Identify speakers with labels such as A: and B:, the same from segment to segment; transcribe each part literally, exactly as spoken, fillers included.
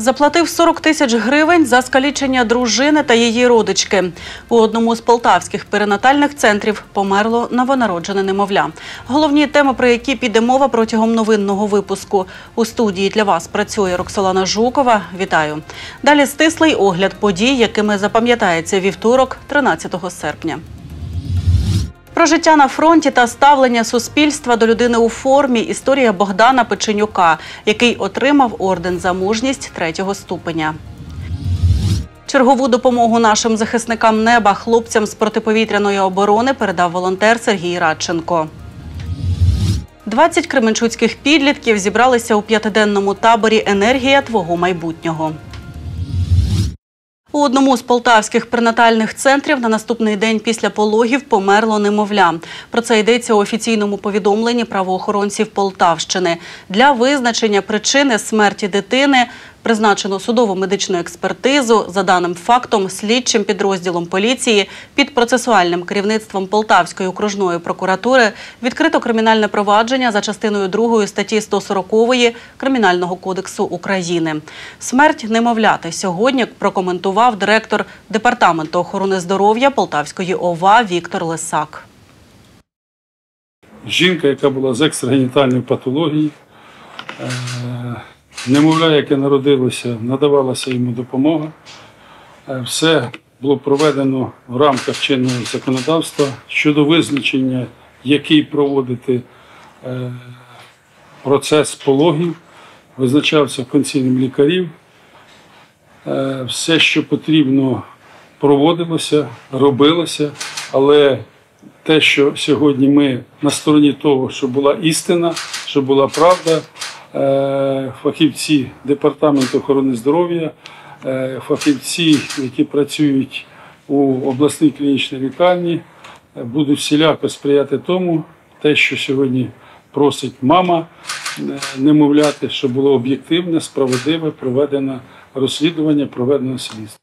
A: Заплатив сорок тисяч гривень за скалічення дружини та її родички. У одному з полтавських перинатальних центрів померло новонароджене немовля. Головні теми, про які піде мова протягом новинного випуску. У студії для вас працює Роксолана Жукова. Вітаю. Далі стислий огляд подій, якими запам'ятається вівторок, тринадцятого серпня. Про життя на фронті та ставлення суспільства до людини у формі – історія Богдана Печенюка, який отримав орден за мужність третього ступеня. Чергову допомогу нашим захисникам неба, хлопцям з протиповітряної оборони, передав волонтер Сергій Радченко. двадцять кременчуцьких підлітків зібралися у п'ятиденному таборі «Енергія твого майбутнього». У одному з полтавських перинатальних центрів на наступний день після пологів померло немовля. Про це йдеться у офіційному повідомленні правоохоронців Полтавщини. Для визначення причини смерті дитини призначено судово-медичну експертизу. За даним фактом, слідчим підрозділом поліції під процесуальним керівництвом Полтавської окружної прокуратури відкрито кримінальне провадження за частиною другої статті сто сорокової Кримінального кодексу України. Смерть немовляти сьогодні прокоментував директор Департаменту охорони здоров'я Полтавської ОВА Віктор Лисак.
B: Жінка, яка була з екстрагенітальної патології, немовля, яке народилося, надавалася йому допомога. Все було проведено в рамках чинного законодавства щодо визначення, який проводити процес пологів, визначався консиліум лікарів. Все, що потрібно, проводилося, робилося, але те, що сьогодні ми на стороні того, що була істина, що була правда, фахівці Департаменту охорони здоров'я, фахівці, які працюють у обласній клінічній лікарні, будуть всіляко сприяти тому, те, що сьогодні просить мама немовляти, щоб було об'єктивне, справедливе, проведено розслідування, проведено слідство.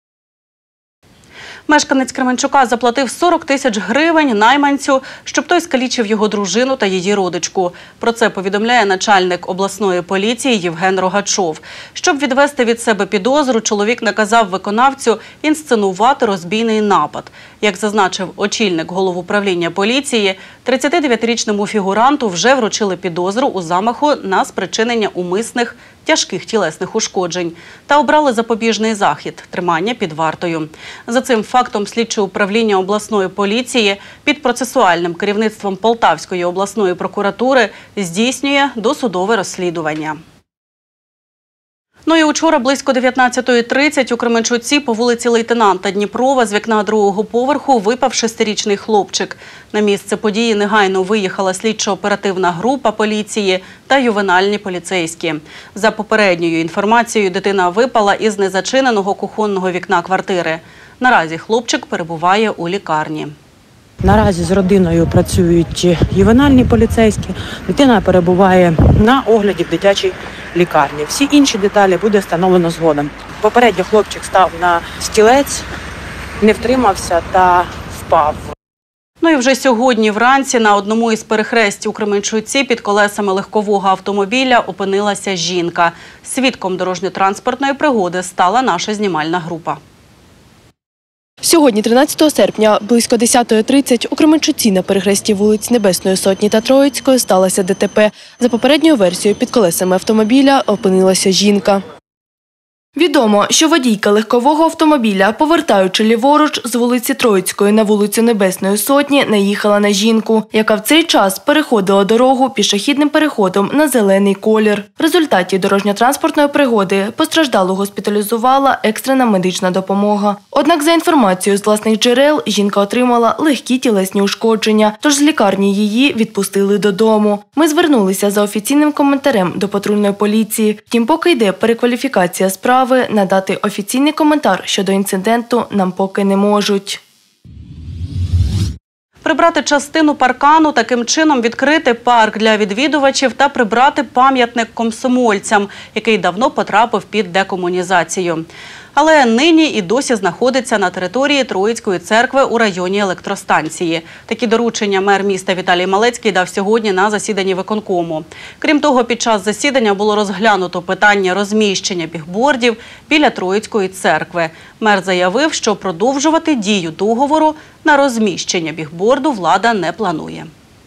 A: Мешканець Кременчука заплатив сорок тисяч гривень найманцю, щоб той скалічив його дружину та її родичку. Про це повідомляє начальник обласної поліції Євген Рогачов. Щоб відвести від себе підозру, чоловік наказав виконавцю інсценувати розбійний напад. Як зазначив очільник головуправління поліції, тридцятидев'ятирічному фігуранту вже вручили підозру у замаху на спричинення умисних тяжких тілесних ушкоджень та обрали запобіжний захід – тримання під вартою. За цим фактом слідче управління обласної поліції під процесуальним керівництвом Полтавської обласної прокуратури здійснює досудове розслідування. Ну і учора близько дев'ятнадцятої тридцять у Кременчуці по вулиці Лейтенанта Дніпрова з вікна другого поверху випав шестирічний хлопчик. На місце події негайно виїхала слідчо-оперативна група поліції та ювенальні поліцейські. За попередньою інформацією, дитина випала із незачиненого кухонного вікна квартири. Наразі хлопчик перебуває у лікарні.
C: Наразі з родиною працюють ювенальні поліцейські. Дитина перебуває на огляді в дитячій лікарні. Всі інші деталі буде встановлено згодом. Попередньо хлопчик став на стілець, не втримався та впав.
A: Ну і вже сьогодні вранці на одному із перехрестів у Кременчуці під колесами легкового автомобіля опинилася жінка. Свідком дорожньо-транспортної пригоди стала наша знімальна група.
D: Сьогодні, тринадцятого серпня, близько десятої тридцять у Кременчуці на перехресті вулиць Небесної Сотні та Троїцької сталося ДТП. За попередньою версією, під колесами автомобіля опинилася жінка. Відомо, що водійка легкового автомобіля, повертаючи ліворуч з вулиці Троїцької на вулицю Небесної Сотні, наїхала на жінку, яка в цей час переходила дорогу пішохідним переходом на зелений колір. В результаті дорожньо-транспортної пригоди постраждалу госпіталізувала екстрена медична допомога. Однак, за інформацією з власних джерел, жінка отримала легкі тілесні ушкодження, тож з лікарні її відпустили додому. Ми звернулися за офіційним коментарем до патрульної поліції. Втім, поки йде перекваліфікація справи, надати офіційний коментар щодо інциденту нам поки не можуть.
A: Прибрати частину паркану, таким чином відкрити парк для відвідувачів та прибрати пам'ятник комсомольцям, який давно потрапив під декомунізацію. Але нині і досі знаходиться на території Троїцької церкви у районі електростанції. Такі доручення мер міста Віталій Малецький дав сьогодні на засіданні виконкому. Крім того, під час засідання було розглянуто питання розміщення бігбордів біля Троїцької церкви. Мер заявив, що продовжувати дію договору на розміщення бігборду влада не планує.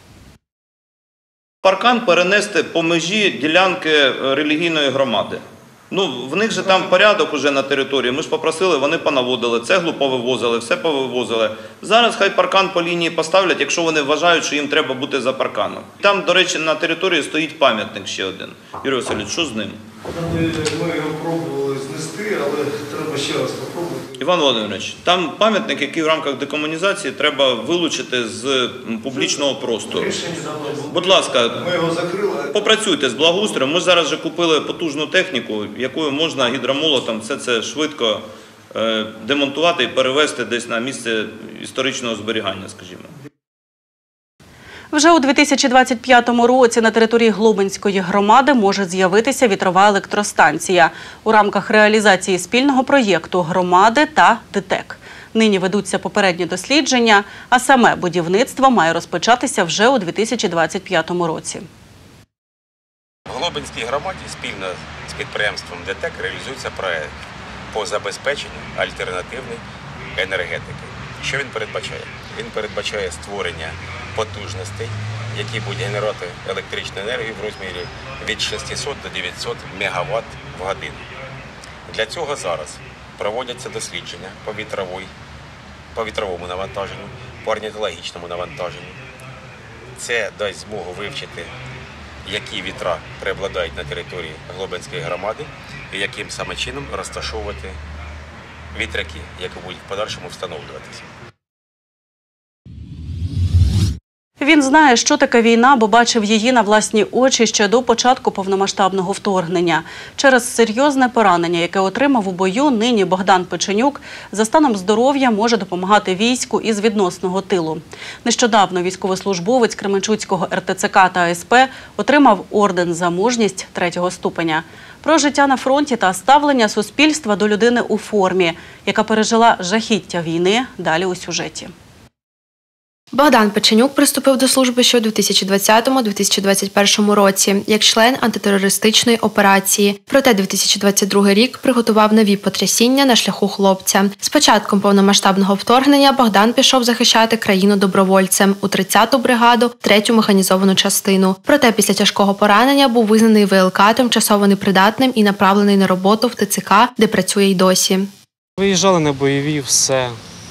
E: Паркан перенести по межі ділянки релігійної громади. Ну, в них же там порядок уже на території. Ми ж попросили, вони понаводили, цеглу повивозили, все повивозили. Зараз хай паркан по лінії поставлять, якщо вони вважають, що їм треба бути за парканом. Там, до речі, на території стоїть пам'ятник ще один. Юрій Васильович, що з ним?
F: Ми його пробували знести, але треба ще раз спробувати.
E: Іван Володимирович, там пам'ятник, який в рамках декомунізації треба вилучити з публічного простору. Будь ласка,
F: ми його закрили.
E: Попрацюйте з благоустроєм. Ми зараз вже купили потужну техніку, якою можна гідромолотом все це швидко демонтувати і перевезти десь на місце історичного зберігання, скажімо.
A: Вже у дві тисячі двадцять п'ятому році на території Глобинської громади може з'явитися вітрова електростанція у рамках реалізації спільного проєкту громади та ДТЕК. Нині ведуться попередні дослідження, а саме будівництво має розпочатися вже у дві тисячі двадцять п'ятому році.
G: В Глобинській громаді спільно з підприємством ДТЕК реалізується проєкт по забезпеченню альтернативної енергетики. Що він передбачає? Він передбачає створення потужностей, які будуть генерувати електричну енергію в розмірі від шестисот до дев'ятисот мегаватт в годину. Для цього зараз проводяться дослідження по, вітровій, по вітровому навантаженню, по орнітологічному навантаженню. Це дасть змогу вивчити, які вітра преобладають на території Глобинської громади і яким саме чином розташовувати вітряки, які будуть в подальшому встановлюватися.
A: Він знає, що таке війна, бо бачив її на власні очі ще до початку повномасштабного вторгнення. Через серйозне поранення, яке отримав у бою, нині Богдан Печенюк за станом здоров'я може допомагати війську із відносного тилу. Нещодавно військовослужбовець Кременчуцького ер те це ка та ес пе отримав орден за мужність третього ступеня. Про життя на фронті та ставлення суспільства до людини у формі, яка пережила жахіття війни, далі у сюжеті.
D: Богдан Печенюк приступив до служби ще у дві тисячі двадцятому - дві тисячі двадцять першому році як член антитерористичної операції. Проте дві тисячі двадцять другий рік приготував нові потрясіння на шляху хлопця. З початком повномасштабного вторгнення Богдан пішов захищати країну добровольцем у тридцяту бригаду, третю механізовану частину. Проте після тяжкого поранення був визнаний ве ел ка тимчасово непридатним і направлений на роботу в те це ка, де працює й досі.
H: Виїжджали на бойові, все.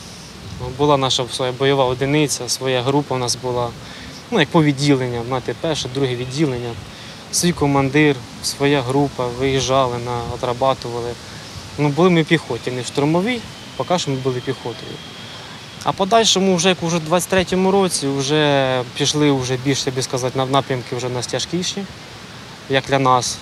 H: Була наша своя бойова одиниця, своя група у нас була, ну, як по відділенням, знаєте, перше, друге відділення. Свій командир, своя група, виїжджали, на, отрабатували. Ну, були ми піхоті, не в штурмовій, поки що ми були піхотою. А подальшому, вже як уже в двадцять третьому році, вже пішли вже більше, би сказати, на напрямки вже нас тяжкіші, як для нас.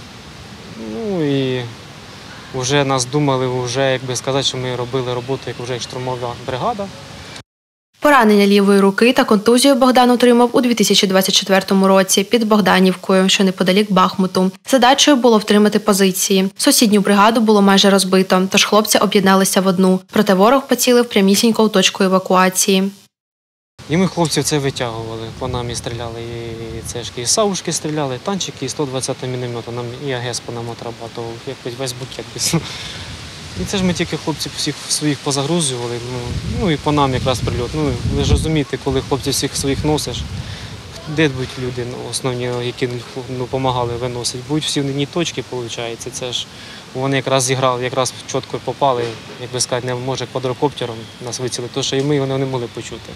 H: Ну і вже нас думали, вже, як би сказати, що ми робили роботу, як вже як штурмова бригада.
D: Поранення лівої руки та контузію Богдан отримав у дві тисячі двадцять четвертому році під Богданівкою, що неподалік Бахмуту. Задачею було втримати позиції. Сусідню бригаду було майже розбито, тож хлопці об'єдналися в одну. Проте ворог поцілив прямісінько у точку евакуації.
H: І ми хлопців це витягували, по нам і стріляли, і цешки, і саушки стріляли, і танчики, і сто двадцятий міномет, нам і АГС по нам отрабатував, якось весь букет. І це ж ми тільки хлопців всіх своїх позагрузували, ну, ну і по нам якраз прильот. Ну, ви ж розумієте, коли хлопців всіх своїх носиш, де будуть люди основні, які ну, допомагали виносити, будуть всі в одній точці, виходить, це ж вони якраз зіграли, якраз чітко попали, як би сказати, не може квадрокоптером нас вицілити, тому що і ми вони не могли почути.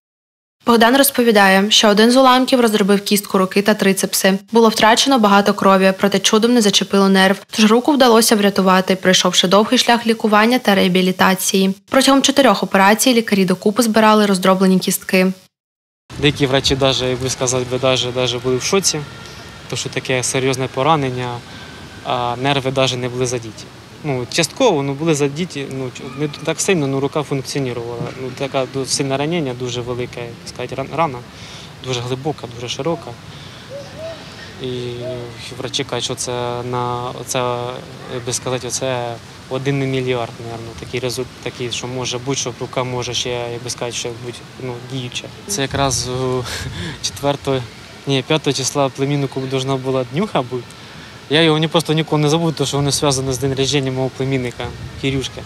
D: Богдан розповідає, що один з уламків розробив кістку руки та трицепси. Було втрачено багато крові, проте чудом не зачепило нерв. Тож руку вдалося врятувати, пройшовши довгий шлях лікування та реабілітації. Протягом чотирьох операцій лікарі докупи збирали роздроблені кістки.
H: Деякі врачі, навіть, як би сказати, навіть, навіть були в шоці, тому що таке серйозне поранення, а нерви навіть не були задіті. Ну, частково ну, були задіті, ну, не так сильно, але рука функціонувала. Ну, така сильне ранення, дуже велика, сказати, рана, дуже глибока, дуже широка. І врачі кажуть, що це на це, як би сказати, це один мільярд, мабуть, такий результат, такий, що може бути, що рука може ще, як би сказати, ще бути ну, діюча. Це якраз четвертого, ні, п'ятого числа племіннику повинна була днюха бути. Я його не просто ніколи не забуду, тому що воно зв'язано з день народження мого племінника Кирюшки.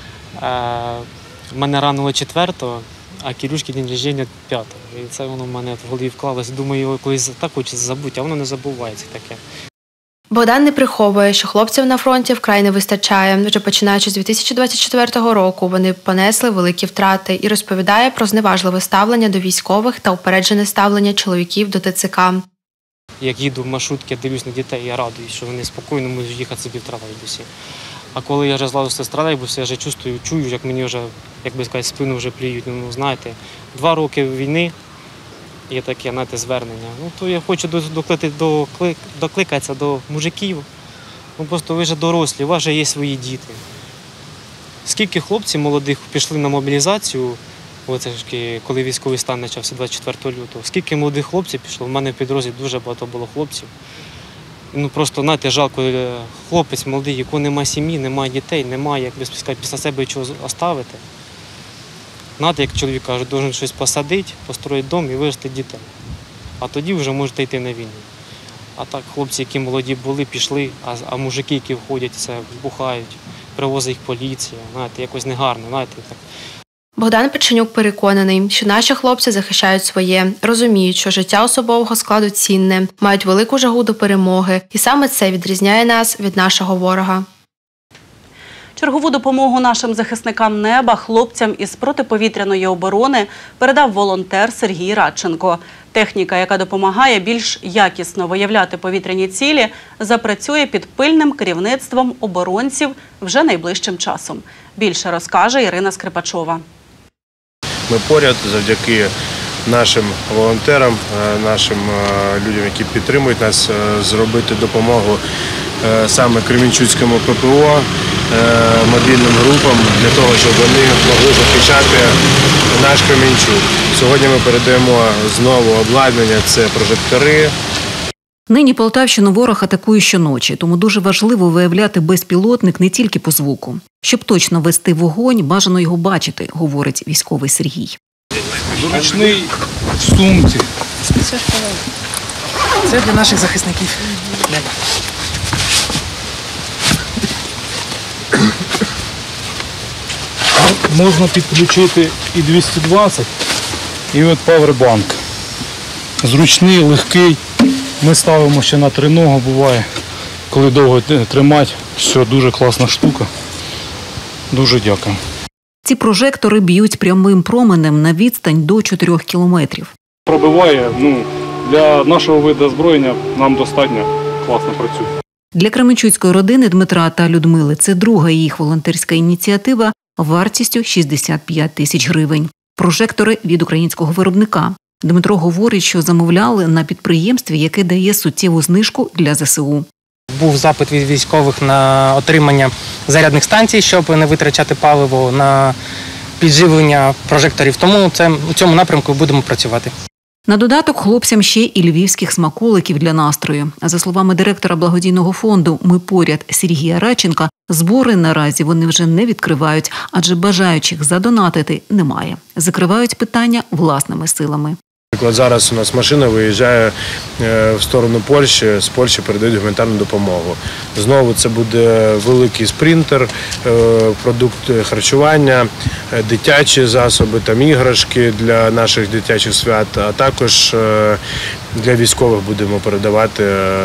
H: Мене ранило четвертого, а Кирюшки день народження п'ятого. І це воно в мене в голові вклалося. Думаю, його колись так хочеться забути, а воно не забувається таке.
D: Богдан не приховує, що хлопців на фронті вкрай не вистачає. Вже починаючи з дві тисячі двадцять четвертого року вони понесли великі втрати і розповідає про зневажливе ставлення до військових та упереджене ставлення чоловіків до Те Це Ка.
H: Як їду в маршрутки, дивлюсь на дітей, я радуюсь, що вони спокійно можуть їхати собі в тролейбусі. А коли я вже злазився з тролейбуса, я вже чувствую, чую, як мені вже, як би сказати, спину вже плюють. Ну, знаєте, два роки війни, є таке, знаєте, звернення. Ну, то я хочу докликати, доклик, докликатися до мужиків. Ну, просто ви вже дорослі, у вас вже є свої діти. Скільки хлопців молодих пішли на мобілізацію, оце ж коли військовий стан почався двадцять четвертого лютого, скільки молодих хлопців пішло, в мене в підрозділі дуже багато було хлопців. Ну, просто, знаєте, жалко, хлопець молодий, якого немає сім'ї, немає дітей, немає, як би сказати, після себе чого оставити. Знаєте, як чоловік каже, повинен щось посадити, построїти дом і виростити дітей. А тоді вже можете йти на війну. А так, хлопці, які молоді були, пішли, а, а мужики, які входять, це бухають, привозить їх поліція, знаєте, якось негарно, знаєте, так.
D: Богдан Печенюк переконаний, що наші хлопці захищають своє, розуміють, що життя особового складу цінне, мають велику жагу до перемоги, і саме це відрізняє нас від нашого ворога.
A: Чергову допомогу нашим захисникам неба, хлопцям із протиповітряної оборони передав волонтер Сергій Радченко. Техніка, яка допомагає більш якісно виявляти повітряні цілі, запрацює під пильним керівництвом оборонців вже найближчим часом. Більше розкаже Ірина Скрипачова.
I: Ми поряд завдяки нашим волонтерам, нашим людям, які підтримують нас, зробити допомогу саме Кременчуцькому Пе Пе О, мобільним групам, для того, щоб вони могли захищати наш Кременчук. Сьогодні ми передаємо знову обладнання, це прожектори.
J: Нині Полтавщину ворог атакує щоночі, тому дуже важливо виявляти безпілотник не тільки по звуку. Щоб точно вести вогонь, бажано його бачити, говорить військовий Сергій.
K: Зручний в сумці. Це для наших захисників неба. Можна підключити і двісті двадцять, і от павербанк. Зручний, легкий. Ми ставимо ще на триногу, буває, коли довго тримати. Все, дуже класна штука. Дуже дякую.
J: Ці прожектори б'ють прямим променем на відстань до чотирьох кілометрів.
K: Пробиває, ну, для нашого виду озброєння нам достатньо класно працює.
J: Для кременчуцької родини Дмитра та Людмили це друга їх волонтерська ініціатива вартістю шістдесят п'ять тисяч гривень. Прожектори від українського виробника. Дмитро говорить, що замовляли на підприємстві, яке дає суттєву знижку для Зе Се У.
L: Був запит від військових на отримання зарядних станцій, щоб не витрачати паливо, на підживлення прожекторів. Тому це, у цьому напрямку будемо працювати.
J: На додаток хлопцям ще і львівських смаколиків для настрою. А за словами директора благодійного фонду «Ми поряд» Сергія Радченка, збори наразі вони вже не відкривають, адже бажаючих задонатити немає. Закривають питання власними силами.
I: Зараз у нас машина виїжджає в сторону Польщі, з Польщі передають гуманітарну допомогу. Знову це буде великий спринтер, продукт харчування, дитячі засоби, там іграшки для наших дитячих свят, а також для військових будемо передавати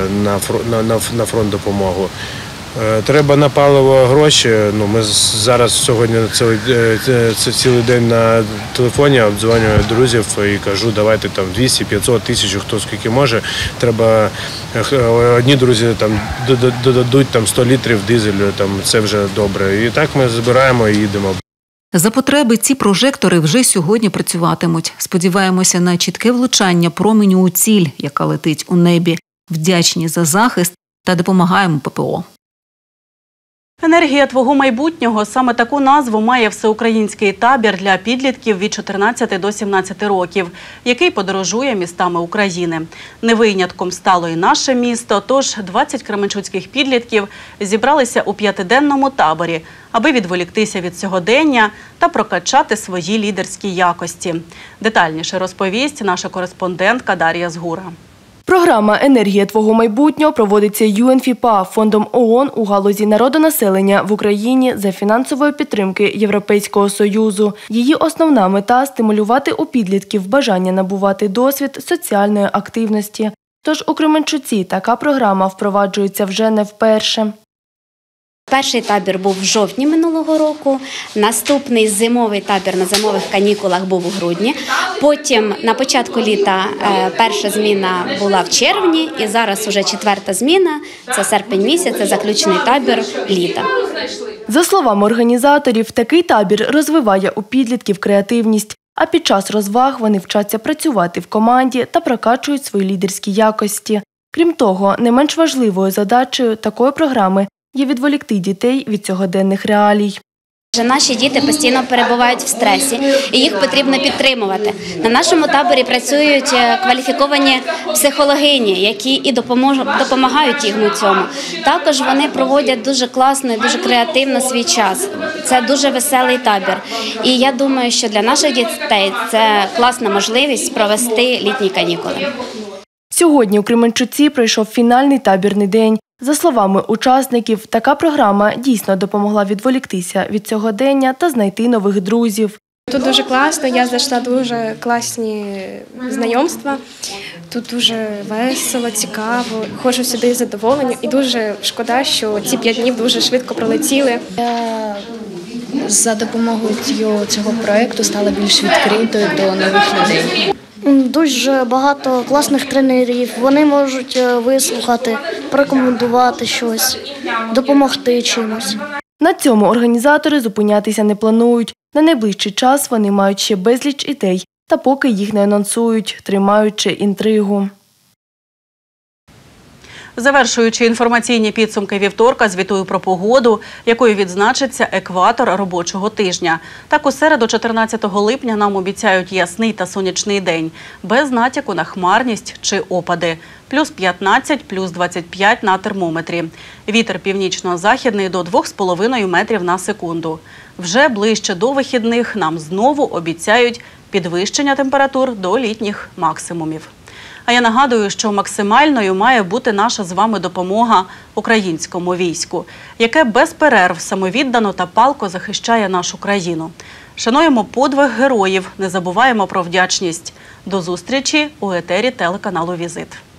I: на фронт допомогу. Треба на паливо гроші. Ну, ми зараз сьогодні цілий, це цілий день на телефоні обдзвонюю друзів і кажу, давайте там двісті, п'ятсот, тисячу, хто скільки може. Треба, одні друзі там додадуть там сто літрів дизелю, там це вже добре. І так ми збираємо і їдемо.
J: За потреби ці прожектори вже сьогодні працюватимуть. Сподіваємося на чітке влучання променю у ціль, яка летить у небі. Вдячні за захист та допомагаємо Пе Пе О.
A: Енергія твого майбутнього – саме таку назву має всеукраїнський табір для підлітків від чотирнадцяти до сімнадцяти років, який подорожує містами України. Не винятком стало і наше місто, тож двадцять кременчуцьких підлітків зібралися у п'ятиденному таборі, аби відволіктися від сьогодення та прокачати свої лідерські якості. Детальніше розповість наша кореспондентка Дар'я Згура.
D: Програма «Енергія твого майбутнього» проводиться ю ен еф і пе а, фондом ООН у галузі народонаселення в Україні за фінансової підтримки Європейського Союзу. Її основна мета – стимулювати у підлітків бажання набувати досвід соціальної активності. Тож у Кременчуці така програма впроваджується вже не вперше.
M: Перший табір був в жовтні минулого року, наступний зимовий табір на зимових канікулах був у грудні, потім на початку літа перша зміна була в червні і зараз уже четверта зміна, це серпень місяць, це заключний табір літа.
D: За словами організаторів, такий табір розвиває у підлітків креативність, а під час розваг вони вчаться працювати в команді та прокачують свої лідерські якості. Крім того, не менш важливою задачею такої програми є відволікти дітей від сьогоденних реалій.
M: Наші діти постійно перебувають в стресі, і їх потрібно підтримувати. На нашому таборі працюють кваліфіковані психологині, які і допомагають їм у цьому. Також вони проводять дуже класно і дуже креативно свій час. Це дуже веселий табір. І я думаю, що для наших дітей це класна можливість провести літні канікули.
D: Сьогодні у Кременчуці пройшов фінальний табірний день. За словами учасників, така програма дійсно допомогла відволіктися від сьогодення та знайти нових друзів.
N: Тут дуже класно, я знайшла дуже класні знайомства. Тут дуже весело, цікаво, ходжу сюди з задоволенням і дуже шкода, що ці п'ять днів дуже швидко пролетіли.
O: Я за допомогою цього проєкту стала більш відкритою до нових людей.
P: Дуже багато класних тренерів, вони можуть вислухати, порекомендувати щось, допомогти чимось.
D: На цьому організатори зупинятися не планують. На найближчий час вони мають ще безліч ідей, та поки їх не анонсують, тримаючи інтригу.
A: Завершуючи інформаційні підсумки вівторка, звітую про погоду, якою відзначиться екватор робочого тижня. Так, у середу, чотирнадцятого липня, нам обіцяють ясний та сонячний день, без натяку на хмарність чи опади. Плюс п'ятнадцять, плюс двадцять п'ять на термометрі. Вітер північно-західний до двох з половиною метрів на секунду. Вже ближче до вихідних нам знову обіцяють підвищення температур до літніх максимумів. А я нагадую, що максимальною має бути наша з вами допомога українському війську, яке без перерв самовіддано та палко захищає нашу країну. Шануємо подвиг героїв, не забуваємо про вдячність. До зустрічі у етері телеканалу «Візит».